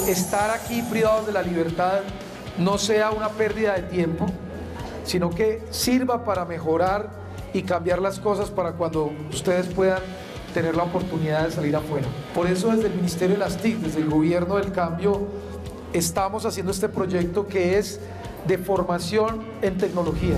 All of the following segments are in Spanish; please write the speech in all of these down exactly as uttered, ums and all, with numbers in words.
estar aquí privados de la libertad no sea una pérdida de tiempo, sino que sirva para mejorar y cambiar las cosas para cuando ustedes puedan tener la oportunidad de salir afuera. Por eso desde el Ministerio de las T I C, desde el Gobierno del Cambio, estamos haciendo este proyecto que es de formación en tecnología.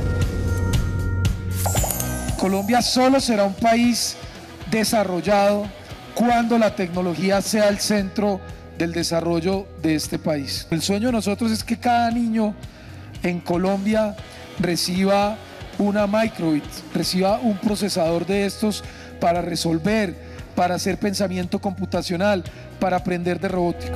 Colombia solo será un país desarrollado cuando la tecnología sea el centro del desarrollo de este país. El sueño de nosotros es que cada niño en Colombia reciba una microbit, reciba un procesador de estos para resolver, para hacer pensamiento computacional, para aprender de robótica.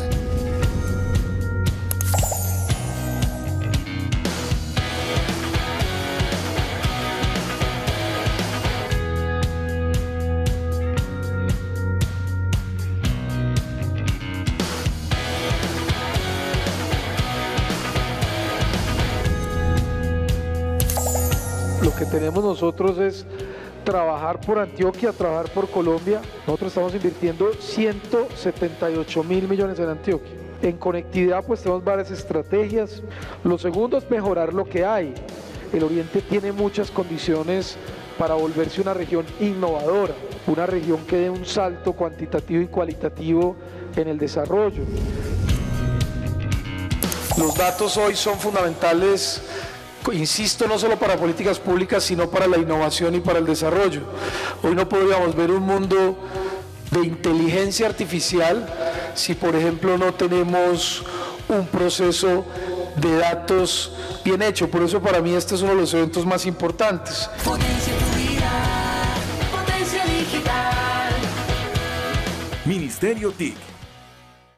Lo que tenemos nosotros es trabajar por Antioquia, trabajar por Colombia. Nosotros estamos invirtiendo ciento setenta y ocho mil millones en Antioquia. En conectividad pues tenemos varias estrategias. Lo segundo es mejorar lo que hay. El Oriente tiene muchas condiciones para volverse una región innovadora, una región que dé un salto cuantitativo y cualitativo en el desarrollo. Los datos hoy son fundamentales, insisto, no solo para políticas públicas, sino para la innovación y para el desarrollo. Hoy no podríamos ver un mundo de inteligencia artificial si, por ejemplo, no tenemos un proceso de datos bien hecho. Por eso para mí este es uno de los eventos más importantes. Potencia tu vida, potencia digital. Ministerio T I C.